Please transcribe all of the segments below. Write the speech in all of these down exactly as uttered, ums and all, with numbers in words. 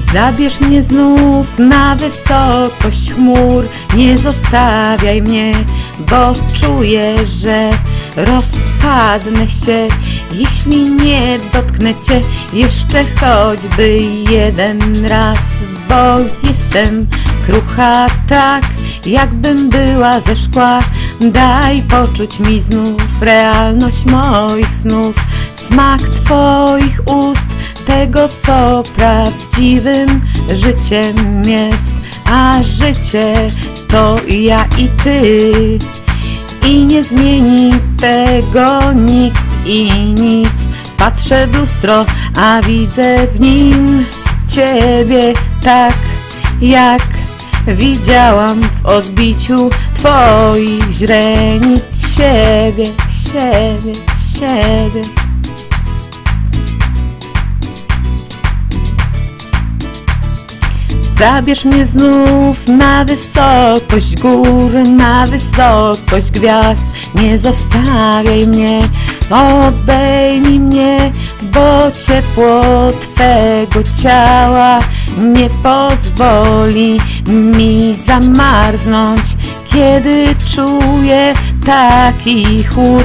Zabierz mnie znów na wysokość chmur, nie zostawiaj mnie, bo czuję, że rozpadnę się, jeśli nie dotknę Cię jeszcze choćby jeden raz, bo jestem krucha tak, jakbym była ze szkła. Daj poczuć mi znów realność moich snów, smak Twoich ust, tego co prawdziwym życiem jest, a życie to ja i Ty. I nie zmieni tego nikt i nic. Patrzę w lustro, a widzę w nim Ciebie tak, jak widziałam w odbiciu Twoich źrenic. Siebie, siebie, siebie. Zabierz mnie znów na wysokość gór, na wysokość gwiazd. Nie zostawiaj mnie, obejmij mnie, bo ciepło Twego ciała nie pozwoli mi zamarznąć, kiedy czuję taki chłód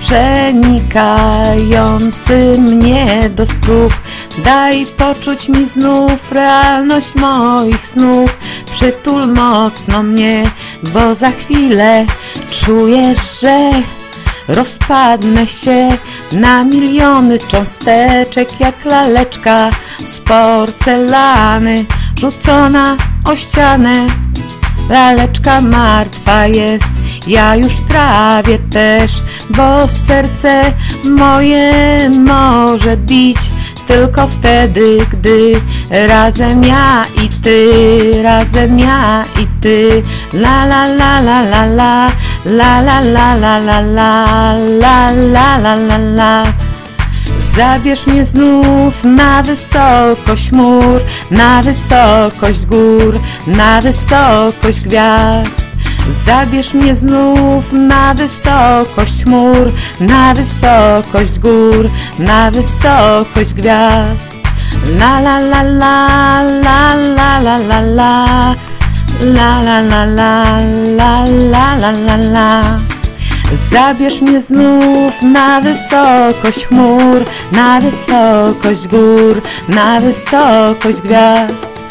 przenikający mnie do stóp. Daj poczuć mi znów realność moich snów, przytul mocno mnie, bo za chwilę czuję, że rozpadnę się na miliony cząsteczek, jak laleczka z porcelany rzucona o ścianę. Laleczka martwa jest, ja już prawie też, bo serce moje może bić tylko wtedy, gdy razem ja i Ty, razem ja i Ty. La la la la la la, la la la la la la, la la la la la. Zabierz mnie znów na wysokość chmur, na wysokość gór, na wysokość gwiazd. Zabierz mnie znów na wysokość chmur, na wysokość gór, na wysokość gwiazd. La la la la, la la la la la, la la la la, la la la la la. Zabierz mnie znów na wysokość chmur, na wysokość gór, na wysokość gwiazd.